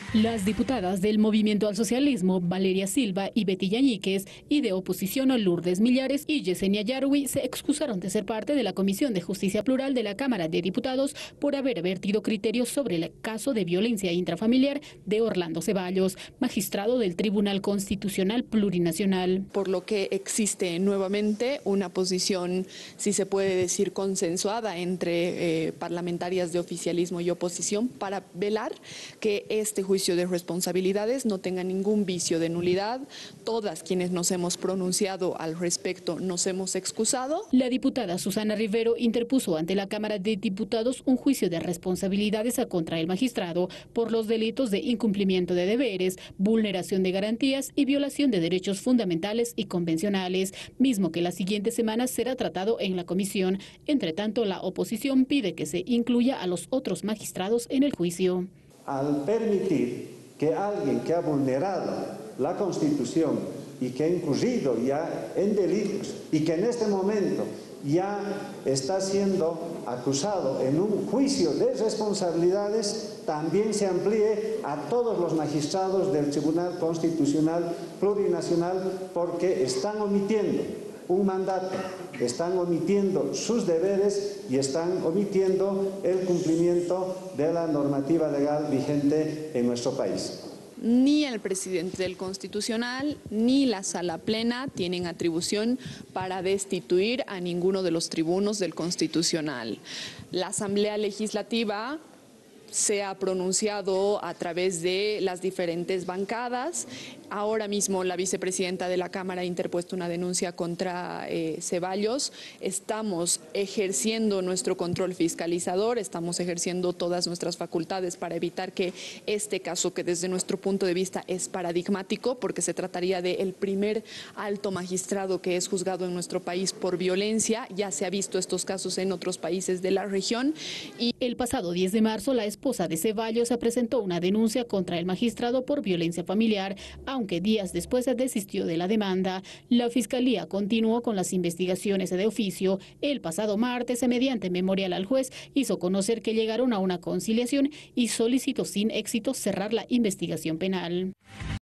Las diputadas del Movimiento al Socialismo, Valeria Silva y Betty Yañíquez, y de oposición, Lourdes Millares y Yesenia Yarwi, se excusaron de ser parte de la Comisión de Justicia Plural de la Cámara de Diputados por haber vertido criterios sobre el caso de violencia intrafamiliar de Orlando Ceballos, magistrado del Tribunal Constitucional Plurinacional. Por lo que existe nuevamente una posición, si se puede decir, consensuada entre parlamentarias de oficialismo y oposición para velar que este juicio de responsabilidades no tenga ningún vicio de nulidad. Todas quienes nos hemos pronunciado al respecto nos hemos excusado. La diputada Susana Rivero interpuso ante la Cámara de Diputados un juicio de responsabilidades contra el magistrado por los delitos de incumplimiento de deberes, vulneración de garantías y violación de derechos fundamentales y convencionales, mismo que la siguiente semana será tratado en la comisión. Entre tanto, la oposición pide que se incluya a los otros magistrados en el juicio. Al permitir que alguien que ha vulnerado la Constitución y que ha incurrido ya en delitos y que en este momento ya está siendo acusado en un juicio de responsabilidades, también se amplíe a todos los magistrados del Tribunal Constitucional Plurinacional, porque están omitiendo un mandato, están omitiendo sus deberes y están omitiendo el cumplimiento de la normativa legal vigente en nuestro país. Ni el presidente del Constitucional ni la Sala Plena tienen atribución para destituir a ninguno de los tribunos del Constitucional. La Asamblea Legislativa se ha pronunciado a través de las diferentes bancadas. Ahora mismo la vicepresidenta de la Cámara ha interpuesto una denuncia contra Ceballos. Estamos ejerciendo nuestro control fiscalizador, estamos ejerciendo todas nuestras facultades para evitar que este caso, que desde nuestro punto de vista es paradigmático, porque se trataría del primer alto magistrado que es juzgado en nuestro país por violencia. Ya se ha visto estos casos en otros países de la región. Y el pasado 10 de marzo, la esposa de Ceballos presentó una denuncia contra el magistrado por violencia familiar, aunque días después se desistió de la demanda. La Fiscalía continuó con las investigaciones de oficio. El pasado martes, mediante memorial al juez, hizo conocer que llegaron a una conciliación y solicitó sin éxito cerrar la investigación penal.